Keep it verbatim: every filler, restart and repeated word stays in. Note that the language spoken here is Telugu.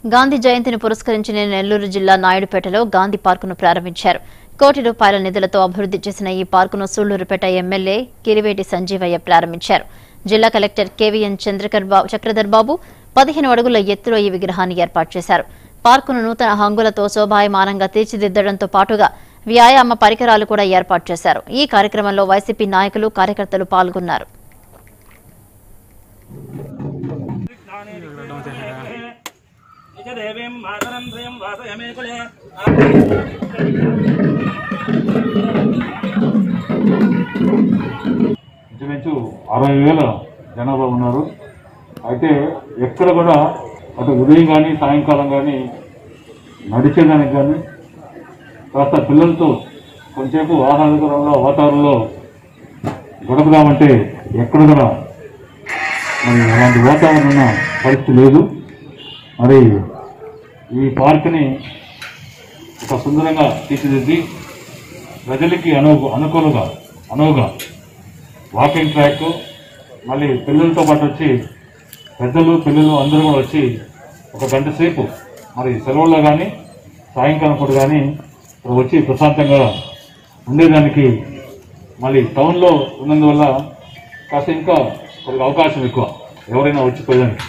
గాంధీ జయంతిని పురస్కరించిన నెల్లూరు జిల్లా నాయుడుపేటలో గాంధీ పార్కును ప్రారంభించారు. కోటి రూపాయల నిధులతో అభివృద్ధి చేసిన ఈ పార్కును సూళ్లూరుపేట ఎమ్మెల్యే కిరివేటి సంజీవయ్య ప్రారంభించారు. జిల్లా కలెక్టర్ కేవీఎన్ చక్రధర్ బాబు పదిహేను అడుగుల ఎత్తులో ఈ విగ్రహాన్ని ఏర్పాటు చేశారు. పార్కును నూతన హంగులతో శోభాయమానంగా తీర్చిదిద్దడంతో పాటుగా వ్యాయామ పరికరాలు కూడా ఏర్పాటు చేశారు. ఈ కార్యక్రమంలో వైసీపీ నాయకులు, కార్యకర్తలు పాల్గొన్నారు. ఇంచుమించు అరవై వేల జనాభా ఉన్నారు. అయితే ఎక్కడ కూడా అటు ఉదయం కానీ సాయంకాలం కానీ నడిచేదానికి కానీ కాస్త పిల్లలతో కొంచెంసేపు ఆహ్లాదకరంలో వాతావరణంలో గడపదామంటే ఎక్కడ కూడా మరి అలాంటి వాతావరణ పరిస్థితి లేదు. మరి ఈ పార్క్ని ఒక సుందరంగా తీర్చిదిద్ది ప్రజలకి అను అనుకూలంగా అనువుగా వాకింగ్ ట్రాక్, మళ్ళీ పిల్లలతో పాటు వచ్చి పెద్దలు పిల్లలు అందరూ కూడా వచ్చి ఒక గంట సేపు మరి సెలవుల్లో కానీ సాయంకాలం పూట కానీ వచ్చి ప్రశాంతంగా ఉండేదానికి మళ్ళీ టౌన్లో ఉన్నందువల్ల కాస్త ఇంకా కొద్దిగా అవకాశం ఎక్కువ ఎవరైనా వచ్చిపోయేదానికి.